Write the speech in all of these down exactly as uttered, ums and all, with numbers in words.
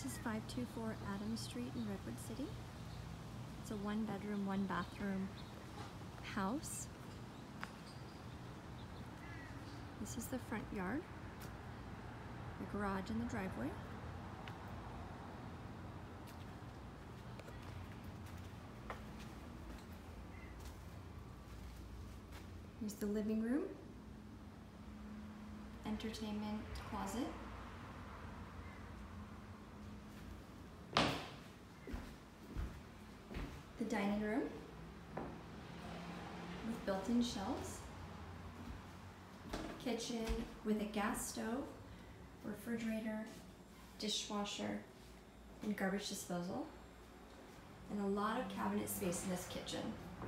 is five two four Adams Street in Redwood City. It's a one bedroom, one bathroom house. This is the front yard, the garage and the driveway. Here's the living room, entertainment closet, the dining room with built-in shelves, kitchen with a gas stove, refrigerator, dishwasher, and garbage disposal, and a lot of cabinet space in this kitchen.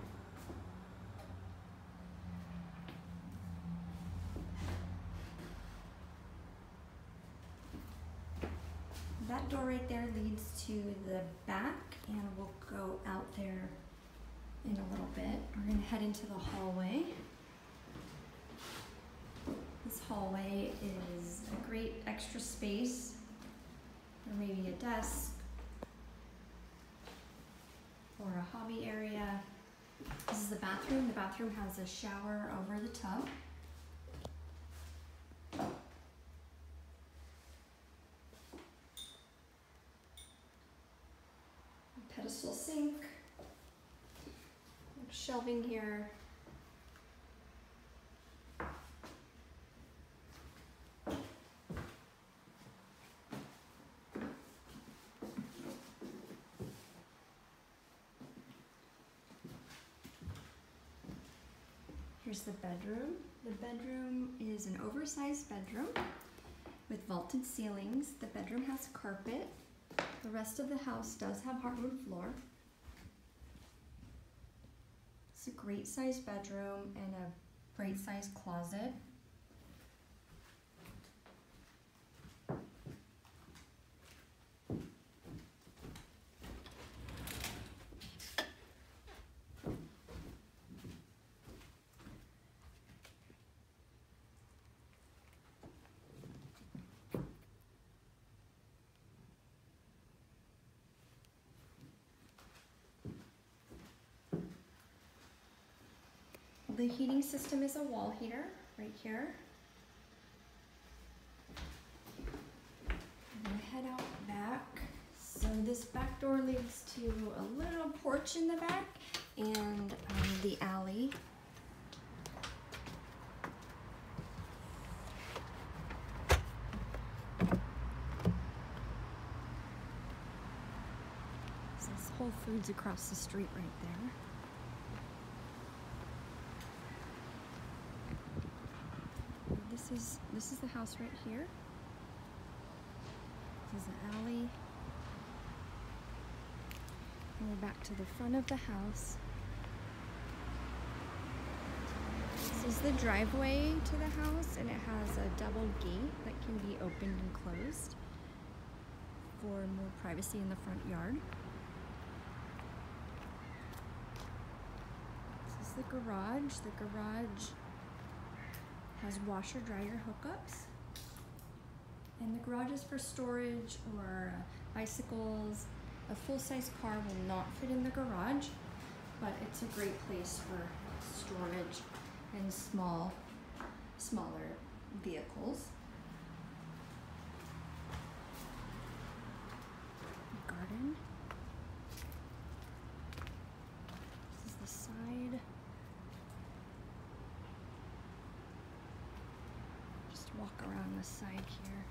That door right there leads to the back, and we'll go out there in a little bit. We're gonna head into the hallway. This hallway is a great extra space, or maybe a desk, or a hobby area. This is the bathroom. The bathroom has a shower over the tub. Pedestal sink, shelving here, here's the bedroom. The bedroom is an oversized bedroom with vaulted ceilings. The bedroom has carpet. The rest of the house does have hardwood floor. It's a great sized bedroom and a great sized closet. The heating system is a wall heater right here. I'm gonna head out back. So this back door leads to a little porch in the back and um, the alley. So this Whole Foods across the street right there. This is, this is the house right here. This is the alley. And we're back to the front of the house. This is the driveway to the house, and it has a double gate that can be opened and closed for more privacy in the front yard. This is the garage. The garage has washer dryer hookups, and the garage is for storage or uh, bicycles. A full-size car will not fit in the garage, but it's a great place for storage and small, smaller vehicles. Garden. This is the side. Walk around the side here.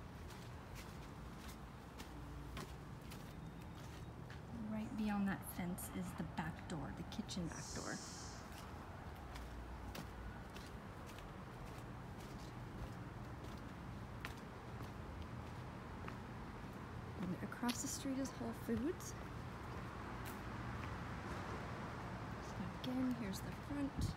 Right beyond that fence is the back door, the kitchen back door. And across the street is Whole Foods. So again, here's the front.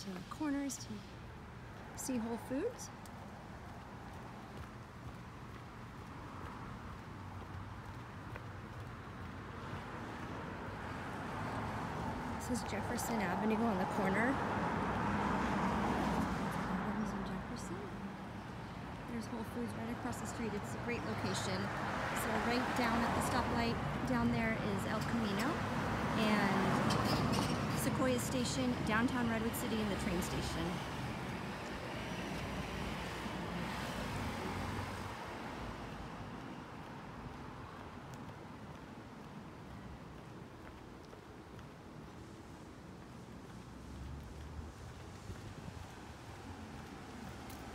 to the corners to see Whole Foods. This is Jefferson Avenue on the corner. Adams and Jefferson. There's Whole Foods right across the street. It's a great location. So right down at the stoplight down there is El Camino and Sequoia Station, downtown Redwood City, and the train station.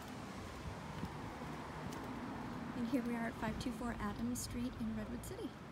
And here we are at five two four Adams Street in Redwood City.